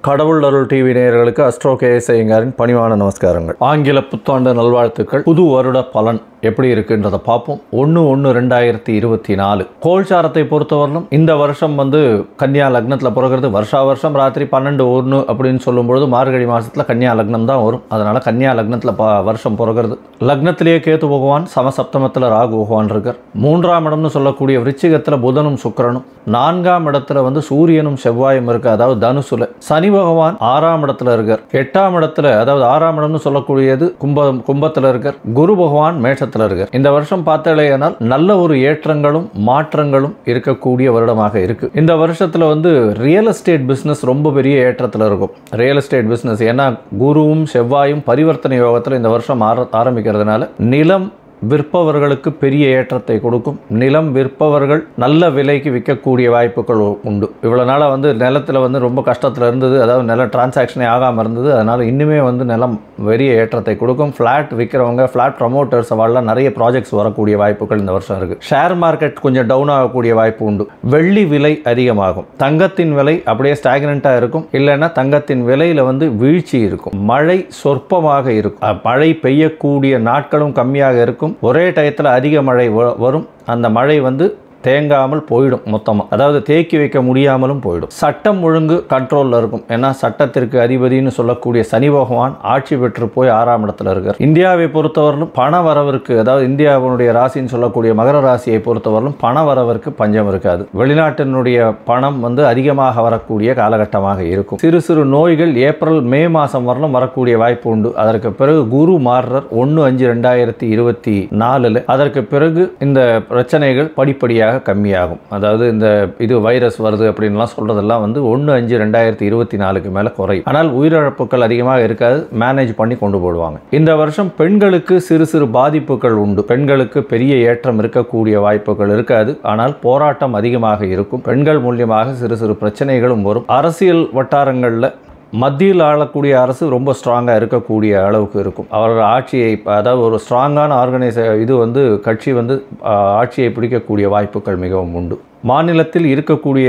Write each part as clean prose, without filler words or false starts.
கடவுள் அருள் டிவி நேயர்களுக்கு அஸ்ட்ரோ கேஎஸ் ஐயங்காரின் பணிவான நமஸ்காரங்கள். ஆங்கில புத்தாண்டு நல்வாழ்த்துக்கள். புது வருட பலன் எப்படி இருக்குன்றதை பார்ப்போம். 1/1/2024 கோல்சாரத்தை பொறுத்தவரையிலும் இந்த வருஷம் கன்னியா லக்னத்தில் பிறகுறது. வருஷம் ராத்திரி 12:01 அப்படின்னு சொல்லும்பொழுது மார்கழி மாதத்தில் கன்னியா லக்னம் தான் வரும். அதனால் கன்னியா லக்னத்தில் வருஷம் பிறகுறது. லக்னத்திலேயே கேத்து பகவான், சமசப்தமத்தில் ராகு பகவான் இருக்கார். 3ஆம் இடம்னு சொல்லக்கூடிய விருச்சிகத்தில் புதனும் சுக்கிரனும், 4ஆம் இடத்துல சூரியனும் செவ்வாயும் இருக்கு, அதாவது தனுசுல. சனி பகவான் 6ஆம் இடத்துல இருக்கார். 8ஆம் இடத்துல, அதாவது 6ஆம் இடம்னு சொல்லக்கூடியது கும்பத்தில் இருக்கார். குரு பகவான் மேஷத்தில் இருக்கார். இந்த வருஷம் பார்த்தாலேயானால் நல்ல ஒரு ஏற்றங்களும் மாற்றங்களும் இருக்கக்கூடிய வருடமாக இருக்கு. இந்த வருஷத்துல ரியல் எஸ்டேட் பிசினஸ் ரொம்ப பெரிய ஏற்றத்தில் இருக்கும். ரியல் எஸ்டேட் பிசினஸ் ஏன்னா குருவும் செவ்வாயும் பரிவர்த்தனை யோகத்தில் இந்த வருஷம் ஆரம்பிக்கிறதுனால நிலம் விற்பவர்களுக்கு பெரிய ஏற்றத்தை கொடுக்கும். நிலம் விற்பவர்கள் நல்ல விலைக்கு விற்கக்கூடிய வாய்ப்புகள் உண்டு. இவ்வளோ நாளாக நிலத்தில் ரொம்ப கஷ்டத்தில் இருந்தது, அதாவது நில டிரான்சாக்ஷனே ஆகாமல் இருந்தது. அதனால் இன்னுமே நிலம் பெரிய ஏற்றத்தை கொடுக்கும். ஃப்ளாட் விற்கிறவங்க, ஃப்ளாட் ப்ரமோட்டர்ஸ் அவெல்லாம் நிறைய ப்ராஜெக்ட்ஸ் வரக்கூடிய வாய்ப்புகள் இந்த வருஷம் இருக்குது. ஷேர் மார்க்கெட் கொஞ்சம் டவுன் ஆகக்கூடிய வாய்ப்பு உண்டு. வெள்ளி விலை அதிகமாகும். தங்கத்தின் விலை அப்படியே ஸ்டாக்னண்ட்டாக இருக்கும். இல்லைன்னா தங்கத்தின் விலையில் வீழ்ச்சி இருக்கும். மழை சொற்பமாக இருக்கும். மழை பெய்யக்கூடிய நாட்களும் கம்மியாக இருக்கும். ஒரே டயத்தில் அதிக மழை வரும். அந்த மழை தேங்காமல் போயிடும் மொத்தமாக, அதாவது தேக்கி வைக்க முடியாமலும் போயிடும். சட்டம் ஒழுங்கு கண்ட்ரோலில் இருக்கும். ஏன்னா சட்டத்திற்கு அதிபதினு சொல்லக்கூடிய சனி பகவான் ஆட்சி பெற்று போய் 6ஆம் இடத்துல இருக்கார். இந்தியாவை பொறுத்தவரையிலும் பண வரவிற்கு, அதாவது இந்தியாவுடைய ராசின்னு சொல்லக்கூடிய மகர ராசியை பொறுத்தவரையிலும் பண வரவிற்கு பஞ்சம் இருக்காது. வெளிநாட்டினுடைய பணம் அதிகமாக வரக்கூடிய காலகட்டமாக இருக்கும். சிறு சிறு நோய்கள் ஏப்ரல் மே மாதம் வரலும் வரக்கூடிய வாய்ப்பு உண்டு. அதற்கு பிறகு குரு மாறுறார் 1/5/2024. அதற்கு பிறகு இந்த பிரச்சனைகள் படிப்படியாக கம்மியாகும். அதாவது இது வைரஸ் வருது அப்படின்லாம் சொல்றதெல்லாம் 1/5/2024 மேல குறையும். ஆனால் உயிரிழப்புகள் அதிகமாக இருக்காது. மேனேஜ் பண்ணி கொண்டு போடுவாங்க. இந்த வருஷம் பெண்களுக்கு சிறு சிறு பாதிப்புகள் உண்டு. பெண்களுக்கு பெரிய ஏற்றம் இருக்கக்கூடிய வாய்ப்புகள் இருக்காது. ஆனால் போராட்டம் அதிகமாக இருக்கும். பெண்கள் மூலியமாக சிறு சிறு பிரச்சனைகளும் வரும். அரசியல் வட்டாரங்களில் மத்தியில் ஆளக்கூடிய அரசு ரொம்ப ஸ்ட்ராங்காக இருக்கக்கூடிய அளவுக்கு இருக்கும். அவர்கள் ஆட்சியை, அதாவது ஒரு ஸ்ட்ராங்கான கட்சி ஆட்சியை பிடிக்கக்கூடிய வாய்ப்புகள் மிகவும் உண்டு. மாநிலத்தில் இருக்கக்கூடிய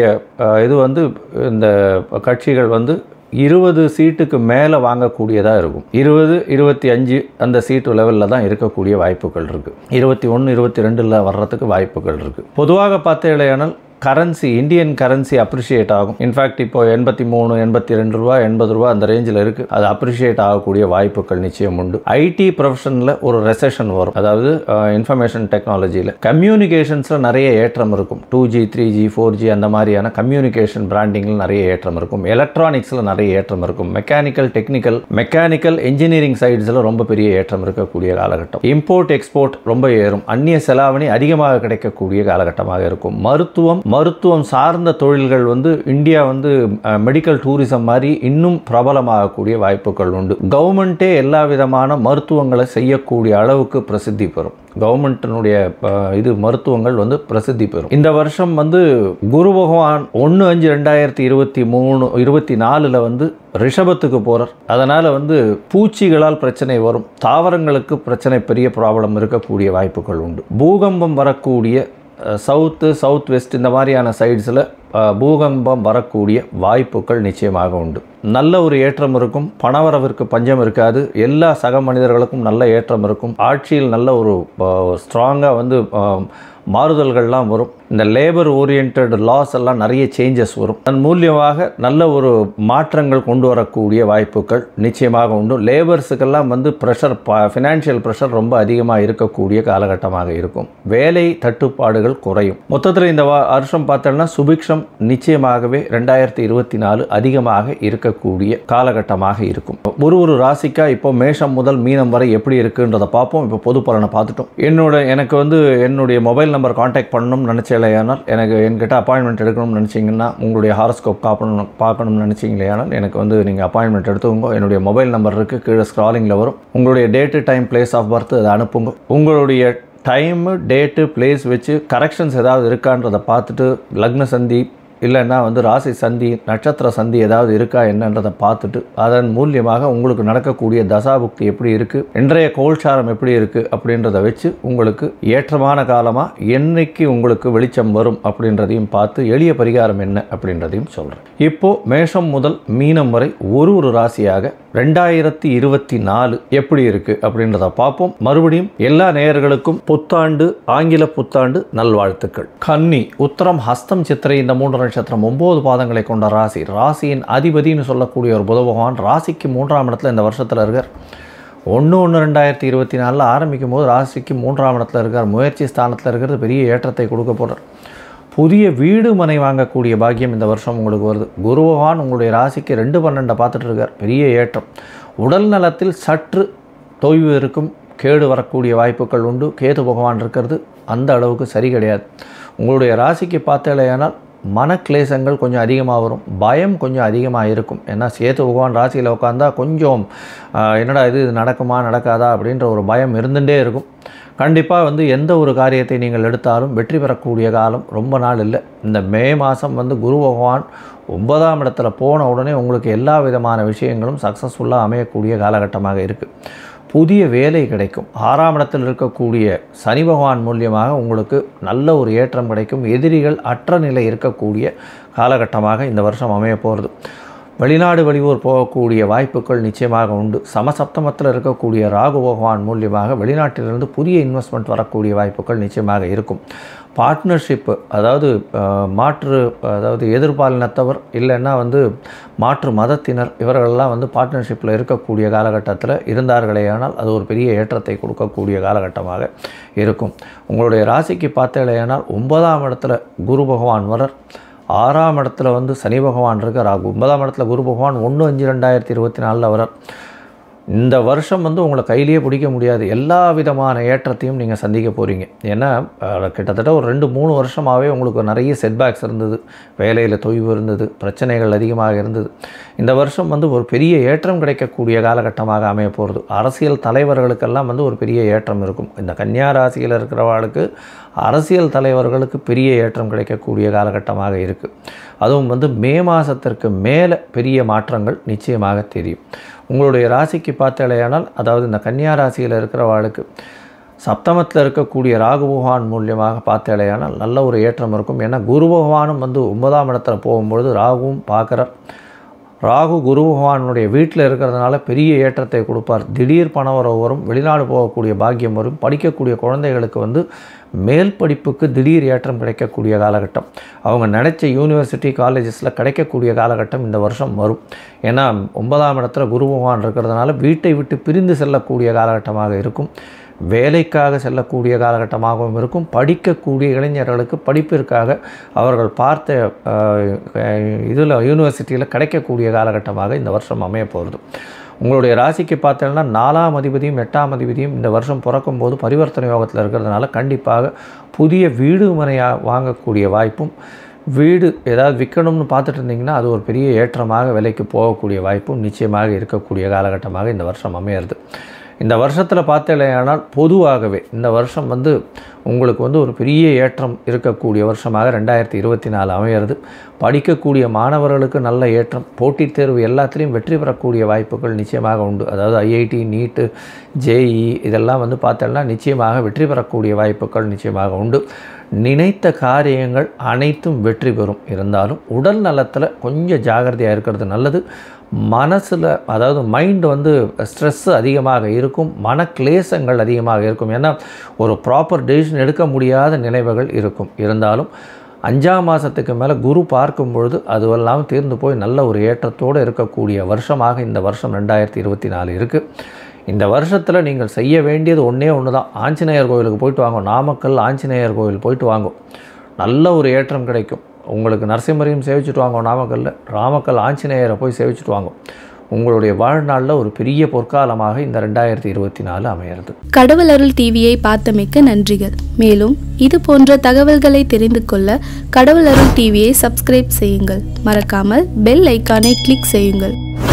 இந்த கட்சிகள் 20 சீட்டுக்கு மேலே வாங்கக்கூடியதாக இருக்கும். 20, 25 அந்த சீட்டு லெவலில் தான் இருக்கக்கூடிய வாய்ப்புகள் இருக்குது. 21, 22 வர்றதுக்கு வாய்ப்புகள் இருக்குது. பொதுவாக பார்த்தேனால் கரன்சி, இந்தியன் கரன்சி அப்ரிஷியேட் ஆகும். இன்ஃபேக்ட் இப்போ 83, 82 ரூபா, 80 ரூபா அந்த ரேஞ்சில் இருக்குது. அது அப்ரிஷியேட் ஆகக்கூடிய வாய்ப்புகள் நிச்சயம் உண்டு. ஐடி ப்ரொஃபஷனில் ஒரு ரெசெஷன் வரும். அதாவது இன்ஃபர்மேஷன் டெக்னாலஜியில், கம்யூனிகேஷன்ஸில் நிறைய ஏற்றம் இருக்கும். 2G, 3G, 4G அந்த மாதிரியான கம்யூனிகேஷன் பிராண்டிங்கில் நிறைய ஏற்றம் இருக்கும். எலக்ட்ரானிக்ஸில் நிறைய ஏற்றம் இருக்கும். மெக்கானிக்கல் என்ஜினியரிங் சைட்ஸில் ரொம்ப பெரிய ஏற்றம் இருக்கக்கூடிய காலகட்டம். இம்போர்ட் எக்ஸ்போர்ட் ரொம்ப ஏறும். அந்நிய செலாவணி அதிகமாக கிடைக்கக்கூடிய காலகட்டமாக இருக்கும். மருத்துவம் சார்ந்த தொழில்கள் இந்தியா மெடிக்கல் டூரிசம் மாதிரி இன்னும் பிரபலமாகக்கூடிய வாய்ப்புகள் உண்டு. கவர்மெண்ட்டே எல்லா விதமான மருத்துவங்களை செய்யக்கூடிய அளவுக்கு பிரசித்தி பெறும். கவர்மெண்ட்டினுடைய மருத்துவங்கள் பிரசித்தி பெறும். இந்த வருஷம் குரு பகவான் 1/5/2024 ரிஷபத்துக்கு போகிறார். அதனால் பூச்சிகளால் பிரச்சனை வரும். தாவரங்களுக்கு பிரச்சனை, பெரிய ப்ராப்ளம் இருக்கக்கூடிய வாய்ப்புகள் உண்டு. பூகம்பம் வரக்கூடிய சவுத் வெஸ்ட் இந்த மாதிரியான சைட்ஸில் பூகம்பம் வரக்கூடிய வாய்ப்புகள் நிச்சயமாக உண்டு. நல்ல ஒரு ஏற்றம் இருக்கும். பணவரவிற்கு பஞ்சம் இருக்காது. எல்லா சக மனிதர்களுக்கும் நல்ல ஏற்றம் இருக்கும். ஆட்சியில் நல்ல ஒரு ஸ்ட்ராங்காக மாறுதல்கள்லாம் வரும். இந்த லேபர் ஓரியன்ட் லாஸ் எல்லாம் நிறைய சேஞ்சஸ் வரும். அதன் மூலியமாக நல்ல ஒரு மாற்றங்கள் கொண்டு வரக்கூடிய வாய்ப்புகள் நிச்சயமாக உண்டு. லேபர்ஸுக்கெல்லாம் ப்ரெஷர், ஃபினான்ஷியல் ப்ரெஷர் ரொம்ப அதிகமாக இருக்கக்கூடிய காலகட்டமாக இருக்கும். வேலை தட்டுப்பாடுகள் குறையும். மொத்தத்தில் இந்த வருஷம் பார்த்தோம்னா சுபிக்ஷம் நிச்சயமாகவே 2024 அதிகமாக இருக்கக்கூடிய காலகட்டமாக இருக்கும். ஒரு ராசிக்கா இப்போ மேஷம் முதல் மீனம் வரை எப்படி இருக்குன்றதை பார்ப்போம். இப்போ பொது பலனை பார்த்துட்டோம். எனக்கு என்னுடைய மொபைல் நம்பர் கான்டாக்ட் பண்ணணும்னு நினச்சேலையானால், என்கிட்ட அப்பாயின்மெண்ட் எடுக்கணும்னு நினச்சிங்கன்னா, உங்களுடைய ஹாரோஸ்கோப் பார்க்கணும்னு நினச்சிங்களேயானால் எனக்கு நீங்கள் அப்பாயின்மெண்ட் எடுத்துக்கோங்க. என்னுடைய மொபைல் நம்பர் இருக்குது, கீழே ஸ்க்ராலிங்கில் வரும். உங்களுடைய date, time, place of birth அதை அனுப்புங்க. உங்களுடைய டைமு, டேட்டு, பிளேஸ் வச்சு கரெக்ஷன்ஸ் ஏதாவது இருக்கான்றதை பார்த்துட்டு லக்ன சந்தி இல்லைன்னா வந்து ராசி சந்தி நட்சத்திர சந்தி ஏதாவது இருக்கா என்னன்றதை பார்த்துட்டு அதன் மூலியமாக உங்களுக்கு நடக்கக்கூடிய தசாபுக்தி எப்படி இருக்குது, இன்றைய கோல்சாரம் எப்படி இருக்குது அப்படின்றத வச்சு உங்களுக்கு ஏற்றமான காலமாக என்னைக்கு உங்களுக்கு வெளிச்சம் வரும் அப்படின்றதையும் பார்த்து எளிய பரிகாரம் என்ன அப்படின்றதையும் சொல்கிறேன். இப்போது மேஷம் முதல் மீனம் வரை ஒரு ராசியாக 2024 எப்படி இருக்குது அப்படின்றத பார்ப்போம். மறுபடியும் எல்லா நேயர்களுக்கும் புத்தாண்டு ஆங்கில புத்தாண்டு நல்வாழ்த்துக்கள். கன்னி, உத்தரம், ஹஸ்தம், சித்திரை இந்த 3 நட்சத்திரம் 9 பாதங்களை கொண்ட ராசி. ராசியின் அதிபதினு சொல்லக்கூடிய ஒரு புத பகவான் ராசிக்கு 3ஆம் இடத்துல இந்த வருஷத்தில் இருக்கார். 1/1/2024 ஆரம்பிக்கும் போது ராசிக்கு 3ஆம் இடத்துல இருக்கார். முயற்சி ஸ்தானத்தில் இருக்கிறது பெரிய ஏற்றத்தை கொடுக்க போகிறார். புதிய வீடு மனை வாங்கக்கூடிய பாக்கியம் இந்த வருஷம் உங்களுக்கு வருது. குரு பகவான் உங்களுடைய ராசிக்கு 2/12 பார்த்துட்டு இருக்கார். பெரிய ஏற்றம். உடல் நலத்தில் சற்று தொய்வு இருக்கும், கேடு வரக்கூடிய வாய்ப்புகள் உண்டு. கேது பகவான் இருக்கிறது அந்த அளவுக்கு சரி கிடையாது. உங்களுடைய ராசிக்கு பார்த்தேலையானால் மனக்லேசங்கள் கொஞ்சம் அதிகமாக வரும், பயம் கொஞ்சம் அதிகமாக இருக்கும். ஏன்னா சேது பகவான் ராசியில் உட்காந்தா கொஞ்சம் என்னடா இது நடக்குமா நடக்காதா அப்படின்ற ஒரு பயம் இருந்துகிட்டே இருக்கும். கண்டிப்பாக வந்து எந்த ஒரு காரியத்தை நீங்கள் எடுத்தாலும் வெற்றி பெறக்கூடிய காலம் ரொம்ப நாள் இல்லை. இந்த மே மாதம் வந்து குரு பகவான் 9ஆம் இடத்துல போன உடனே உங்களுக்கு எல்லா விதமான விஷயங்களும் சக்ஸஸ்ஃபுல்லாக அமையக்கூடிய காலகட்டமாக இருக்குது. புதிய வேலை கிடைக்கும். 6ஆம் இடத்தில் இருக்கக்கூடிய சனி பகவான் மூலியமாக உங்களுக்கு நல்ல ஒரு ஏற்றம் கிடைக்கும். எதிரிகள் அற்ற நிலை இருக்கக்கூடிய காலகட்டமாக இந்த வருஷம் அமைய போகிறது. வெளிநாடு வெளியூர் போகக்கூடிய வாய்ப்புகள் நிச்சயமாக உண்டு. சமசப்தமத்தில் இருக்கக்கூடிய ராகு பகவான் மூலியமாக வெளிநாட்டிலிருந்து புதிய இன்வெஸ்ட்மெண்ட் வரக்கூடிய வாய்ப்புகள் நிச்சயமாக இருக்கும். பார்ட்னர்ஷிப்பு, அதாவது அதாவது எதிர்பாலினத்தவர் இல்லைன்னா வந்து மாற்று மதத்தினர் இவர்களெல்லாம் வந்து பார்ட்னர்ஷிப்பில் இருக்கக்கூடிய காலகட்டத்தில் இருந்தார்களேயானால் அது ஒரு பெரிய ஏற்றத்தை கொடுக்கக்கூடிய காலகட்டமாக இருக்கும். உங்களுடைய ராசிக்கு பார்த்தேலையானால் 9ஆம் இடத்துல குரு பகவான் வரார். 6ஆம் இடத்துல வந்து சனி பகவான் இருக்கார். 9ஆம் இடத்துல குரு பகவான் 1/5/2024 வரார். இந்த வருஷம் வந்து உங்களை கையிலேயே பிடிக்க முடியாது. எல்லா விதமான ஏற்றத்தையும் நீங்கள் சந்திக்க போகிறீங்க. ஏன்னா கிட்டத்தட்ட ஒரு 2-3 வருஷமாகவே உங்களுக்கு நிறைய செட்பேக்ஸ் இருந்தது, வேலையில் தொய்வு இருந்தது, பிரச்சனைகள் அதிகமாக இருந்தது. இந்த வருஷம் வந்து ஒரு பெரிய ஏற்றம் கிடைக்கக்கூடிய காலகட்டமாக அமைய போகிறது. அரசியல் தலைவர்களுக்கெல்லாம் வந்து ஒரு பெரிய ஏற்றம் இருக்கும். இந்த கன்னியா ராசியில் இருக்கிறவர்களுக்கு அரசியல் தலைவர்களுக்கு பெரிய ஏற்றம் கிடைக்கக்கூடிய காலகட்டமாக இருக்குது. அதுவும் வந்து மே மாதத்திற்கு மேலே பெரிய மாற்றங்கள் நிச்சயமாக தெரியும். உங்களுடைய ராசிக்கு பார்த்தேலையானால், அதாவது இந்த கன்னியா ராசியில் இருக்கிறவாளுக்கு சப்தமத்தில் இருக்கக்கூடிய ராகு பகவான் மூலியமாக பார்த்தேலையானால் நல்ல ஒரு ஏற்றம் இருக்கும். ஏன்னா குரு பகவானும் வந்து 9ஆம் இடத்துல போகும்பொழுது ராகுவும் பார்க்குறார். ராகு குரு பகவானுடைய வீட்டில் இருக்கிறதுனால பெரிய ஏற்றத்தை கொடுப்பார். திடீர் பணவரவு வரும், வெளிநாடு போகக்கூடிய பாக்கியம் வரும். படிக்கக்கூடிய குழந்தைகளுக்கு வந்து மேல் படிப்புக்கு திடீர் ஏற்றம் கிடைக்கக்கூடிய காலகட்டம், அவங்க நினச்ச யூனிவர்சிட்டி காலேஜஸில் கிடைக்கக்கூடிய காலகட்டம் இந்த வருஷம் வரும். ஏன்னா 9ஆம் இடத்துல குரு பகவான் இருக்கிறதுனால வீட்டை விட்டு பிரிந்து செல்லக்கூடிய காலகட்டமாக இருக்கும். வேலைக்காக செல்லக்கூடிய காலகட்டமாகவும் இருக்கும். படிக்கக்கூடிய இளைஞர்களுக்கு படிப்பிற்காக அவர்கள் பார்த்த இதில் யூனிவர்சிட்டியில் கிடைக்கக்கூடிய காலகட்டமாக இந்த வருஷம் அமைய போகிறது. உங்களுடைய ராசிக்கு பார்த்தீங்கன்னா 4ஆம் அதிபதியும் 8ஆம் அதிபதியும் இந்த வருஷம் பிறக்கும்போது பரிவர்த்தனை யோகத்தில் இருக்கிறதுனால கண்டிப்பாக புதிய வீடு மனையாக வாங்கக்கூடிய வாய்ப்பும், வீடு ஏதாவது விற்கணும்னு பார்த்துட்டு இருந்தீங்கன்னா அது ஒரு பெரிய ஏற்றமாக விலைக்கு போகக்கூடிய வாய்ப்பும் நிச்சயமாக இருக்கக்கூடிய காலகட்டமாக இந்த வருஷம் அமையிறது. இந்த வருஷத்தில் பார்த்தேலையானால் பொதுவாகவே இந்த வருஷம் வந்து உங்களுக்கு வந்து ஒரு பெரிய ஏற்றம் இருக்கக்கூடிய வருஷமாக 2024 அமையிறது. படிக்கக்கூடிய மாணவர்களுக்கு நல்ல ஏற்றம், போட்டித் தேர்வு எல்லாத்துலேயும் வெற்றி பெறக்கூடிய வாய்ப்புகள் நிச்சயமாக உண்டு. அதாவது ஐஐடி, நீட்டு, ஜேஇ இதெல்லாம் வந்து பார்த்தோம்னா நிச்சயமாக வெற்றி பெறக்கூடிய வாய்ப்புகள் நிச்சயமாக உண்டு. நினைத்த காரியங்கள் அனைத்தும் வெற்றி பெறும். இருந்தாலும் உடல் நலத்தில் கொஞ்சம் ஜாகிரதையாக இருக்கிறது நல்லது. மனசில், அதாவது மைண்டு வந்து ஸ்ட்ரெஸ்ஸு அதிகமாக இருக்கும், மனக்லேசங்கள் அதிகமாக இருக்கும். ஏன்னா ஒரு ப்ராப்பர் டெசிஷன் எடுக்க முடியாத நினைவுகள் இருக்கும். இருந்தாலும் 5ஆம் மாதத்துக்கு மேலே குரு பார்க்கும் பொழுது அதுவெல்லாம் தீர்ந்து போய் நல்ல ஒரு ஏற்றத்தோடு இருக்கக்கூடிய வருஷமாக இந்த வருஷம் 2024 இருக்குது. இந்த வருஷத்தில் நீங்கள் செய்ய வேண்டியது ஒன்றே ஒன்று தான். ஆஞ்சநேயர் கோவிலுக்கு போயிட்டு வாங்க. நாமக்கல் ஆஞ்சநேயர் கோவில் போயிட்டு வாங்க, நல்ல ஒரு ஏற்றம் கிடைக்கும். உங்களுக்கு நரசிம்மரையும் சேவிச்சுட்டு வாங்க நாமக்கல்லில், ராமக்கல் ஆஞ்சநேயரை போய் சேவிச்சுட்டு வாங்க. உங்களுடைய வாழ்நாளில் ஒரு பெரிய பொற்காலமாக இந்த 2024 அமைகிறது. கடவுள் அருள் டிவியை பார்த்தமைக்கு நன்றிகள். மேலும் இது போன்ற தகவல்களை தெரிந்து கொள்ள கடவுள் அருள் டிவியை சப்ஸ்கிரைப் செய்யுங்கள். மறக்காமல் பெல் ஐக்கானை கிளிக் செய்யுங்கள்.